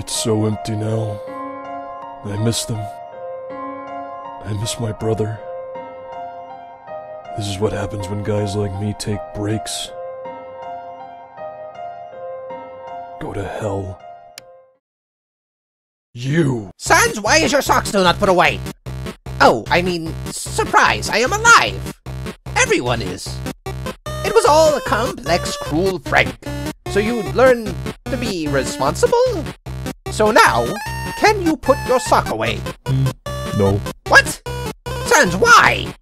It's so empty now. I miss them. I miss my brother. This is what happens when guys like me take breaks. Go to hell. You! Sans, why is your sock still not put away? Oh, I mean, surprise, I am alive! Everyone is. It was all a complex, cruel prank. So you'd learn to be responsible? So now, can you put your sock away? No. What? Sans, why?